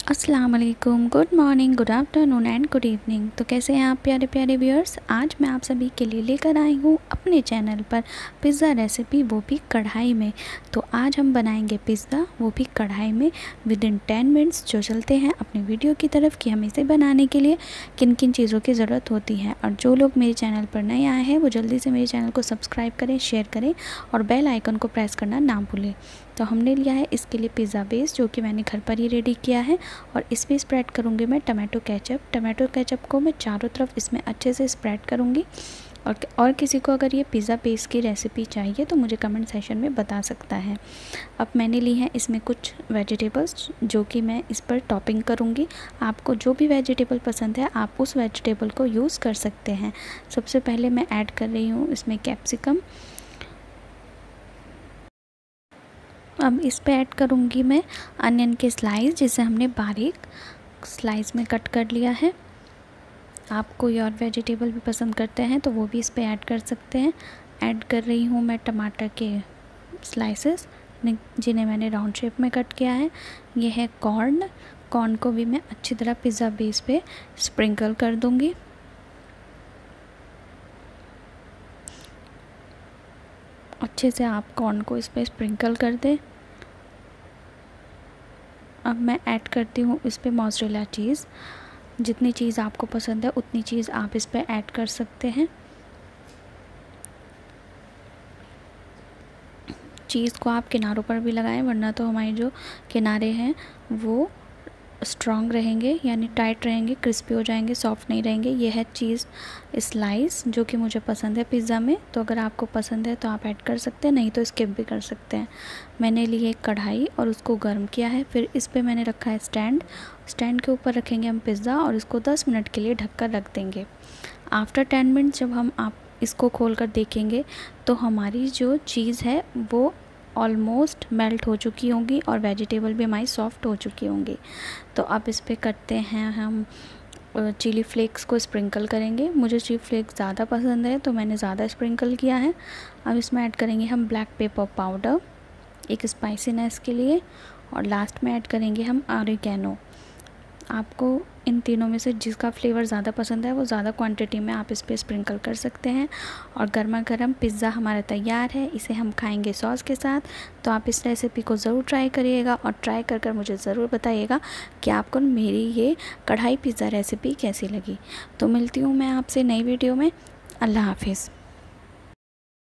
अस्सलाम वालेकुम, good morning, good afternoon and good evening. तो कैसे हैं आप प्यारे प्यारे व्यूअर्स। आज मैं आप सभी के लिए लेकर आई हूँ अपने चैनल पर पिज़्ज़ा रेसिपी, वो भी कढ़ाई में। तो आज हम बनाएंगे पिज़्ज़ा, वो भी कढ़ाई में विद इन 10 मिनट्स। जो चलते हैं अपने वीडियो की तरफ कि हमें इसे बनाने के लिए किन किन चीज़ों की ज़रूरत होती है। और जो लोग मेरे चैनल पर नए आए हैं वो जल्दी से मेरे चैनल को सब्सक्राइब करें, शेयर करें और बेल आइकन को प्रेस करना ना भूलें। तो हमने लिया है इसके लिए पिज़्ज़ा बेस, जो कि मैंने घर पर ही रेडी किया है। और इसमें स्प्रेड करूँगी मैं टमाटो केचप। टमाटो केचप को मैं चारों तरफ इसमें अच्छे से स्प्रेड करूँगी। और किसी को अगर ये पिज़्ज़ा पेस्ट की रेसिपी चाहिए तो मुझे कमेंट सेशन में बता सकता है। अब मैंने ली है इसमें कुछ वेजिटेबल्स, जो कि मैं इस पर टॉपिंग करूँगी। आपको जो भी वेजिटेबल पसंद है आप उस वेजिटेबल को यूज़ कर सकते हैं। सबसे पहले मैं ऐड कर रही हूँ इसमें कैप्सिकम। अब इस पे ऐड करूँगी मैं अनियन के स्लाइस, जिसे हमने बारीक स्लाइस में कट कर लिया है। आप कोई और वेजिटेबल भी पसंद करते हैं तो वो भी इस पे ऐड कर सकते हैं। ऐड कर रही हूँ मैं टमाटर के स्लाइसेस, जिन्हें मैंने राउंड शेप में कट किया है। ये है कॉर्न को भी मैं अच्छी तरह पिज़्ज़ा बेस पे स्प्रिंकल कर दूँगी। अच्छे से आप कॉर्न को इस पर स्प्रिंकल कर दें। अब मैं ऐड करती हूँ इस पर मोज़रेला चीज़। जितनी चीज़ आपको पसंद है उतनी चीज़ आप इस पर ऐड कर सकते हैं। चीज़ को आप किनारों पर भी लगाएं, वरना तो हमारे जो किनारे हैं वो स्ट्रॉन्ग रहेंगे, यानी टाइट रहेंगे, क्रिस्पी हो जाएंगे, सॉफ्ट नहीं रहेंगे। ये है चीज़ स्लाइस, जो कि मुझे पसंद है पिज़्ज़ा में। तो अगर आपको पसंद है तो आप ऐड कर सकते हैं, नहीं तो स्किप भी कर सकते हैं। मैंने ली एक कढ़ाई और उसको गर्म किया है। फिर इस पे मैंने रखा है स्टैंड के ऊपर रखेंगे हम पिज़्ज़ा और इसको 10 मिनट के लिए ढक कर रख देंगे। आफ्टर 10 मिनट जब आप इसको खोल कर देखेंगे तो हमारी जो चीज़ है वो ऑलमोस्ट मेल्ट हो चुकी होंगी और वेजिटेबल भी हमारी सॉफ्ट हो चुकी होंगी। तो अब इस पे करते हैं हम चिली फ्लेक्स को स्प्रिंकल करेंगे। मुझे चिली फ्लेक्स ज़्यादा पसंद है तो मैंने ज़्यादा स्प्रिंकल किया है। अब इसमें ऐड करेंगे हम ब्लैक पेपर पाउडर, एक स्पाइसीनेस के लिए। और लास्ट में ऐड करेंगे हम ऑरिगेनो। आपको इन तीनों में से जिसका फ्लेवर ज़्यादा पसंद है वो ज़्यादा क्वांटिटी में आप इस पर स्प्रिंकल कर सकते हैं। और गर्मा गर्म पिज़्ज़ा हमारा तैयार है। इसे हम खाएंगे सॉस के साथ। तो आप इस रेसिपी को ज़रूर ट्राई करिएगा और ट्राई कर मुझे ज़रूर बताइएगा कि आपको मेरी ये कढ़ाई पिज़्ज़ा रेसिपी कैसी लगी। तो मिलती हूँ मैं आपसे नई वीडियो में। अल्लाह हाफिज़।